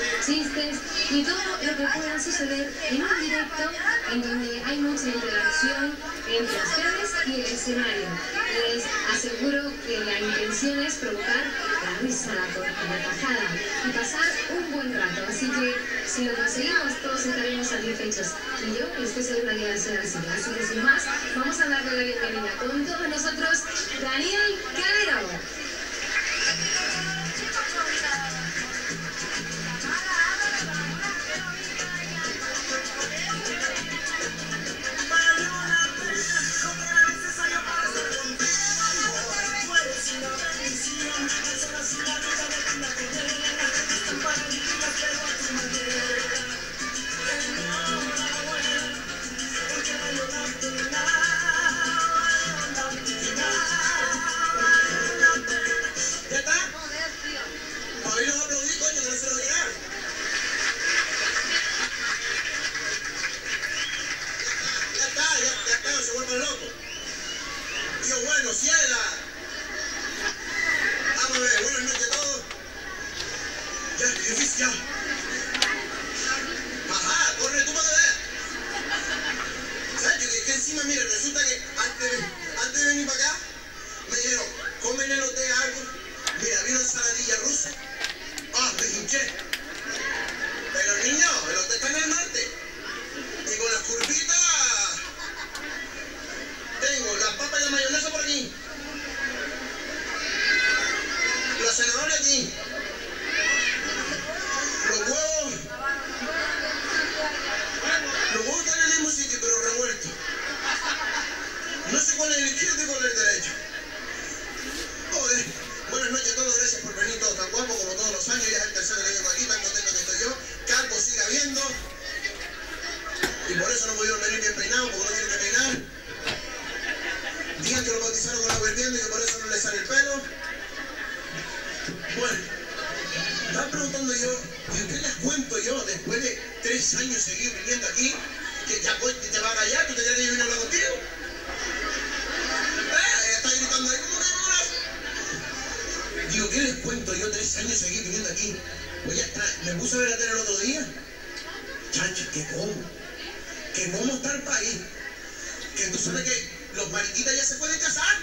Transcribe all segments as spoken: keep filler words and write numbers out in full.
chistes y todo lo que pueda suceder en un directo en donde hay mucha interacción entre ustedes y el escenario. Les aseguro que la intención es provocar la risa, la carcajada y pasar un buen rato. Así que si lo conseguimos, todos estaremos satisfechos. Y yo estoy segura que va a ser así. Así que sin más, vamos a darle la bienvenida con todos nosotros, Daniel Calero. Dios bueno, ciela. Vamos a ver, buenas noches a todos. Ya, qué difícil, ya. Ajá, corre tú para que veas. ¿Sabes? Que, que encima, mira, resulta que antes de, antes de venir para acá, me dijeron, come en el hotel algo. Mira, vino ensaladilla rusa. Ah, me hinché. Pero niño, el hotel está en el norte. Y con las curvitas. Tengo las papas y la mayonesa por aquí. Los senadores aquí. Los huevos. Los huevos están en el mismo sitio, pero revueltos. No sé cuál es el izquierdo y cuál es el derecho. Joder. Buenas noches a todos. Gracias por venir todos tan guapos como todos los años. Ya es el tercero que vengo aquí, tan contento que estoy yo. Calvo sigue habiendo. Y por eso no pudieron venir bien peinados, porque no tienen que peinar. Digan que lo bautizaron con agua hirviendo y que por eso no le sale el pelo. Bueno, estaba preguntando yo, ¿y qué les cuento yo después de tres años seguir viviendo aquí? Que ya te vas allá, ¿tú te quieres que yo vine a hablar contigo? ¿Eh? Ella está gritando ahí, ¿cómo que no? Digo, ¿qué les cuento yo tres años seguir viviendo aquí? Pues ya está, me puse a ver la tele el otro día. Chacho, ¿qué cómo? ¿Qué cómo está el país? Que tú sabes que los mariquitas ya se pueden casar.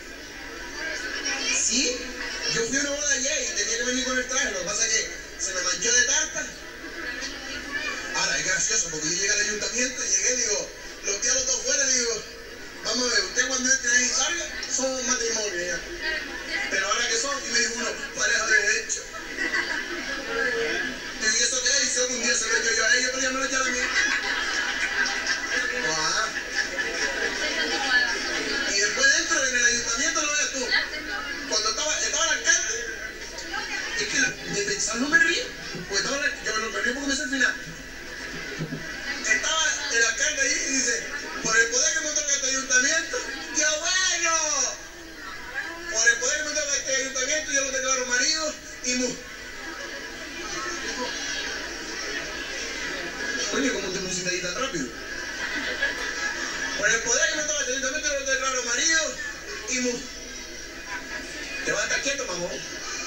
Sí, yo fui a una boda ayer y tenía que venir con el traje. Lo que pasa es que se me manchó de tarta. Ahora, es gracioso porque yo llegué al ayuntamiento y llegué y digo, los tíos los dos fuera y digo, vamos a ver, usted cuando entre ahí y salga, son un matrimonio ya. Pero ahora que son, y me dijo uno, pareja de derecho. Y eso que es, un día se lo he hecho yo a ellos, pero ya me lo he echado a mí. Ah. Y después dentro en el ayuntamiento lo veas tú. Cuando estaba, estaba el alcalde, es que de pensar no me río, porque estaba el, yo me río porque me sé el final. Estaba el alcalde ahí y dice, por el poder que me toca este ayuntamiento, ¡Dios bueno! Por el poder que me toca este ayuntamiento, yo lo declaro marido y mujer. Oye, ¿cómo te pusiste ahí tan rápido? Por el poder que me toca este ayuntamiento, yo lo declaro marido y mujer. Te vas a estar quieto, mamón.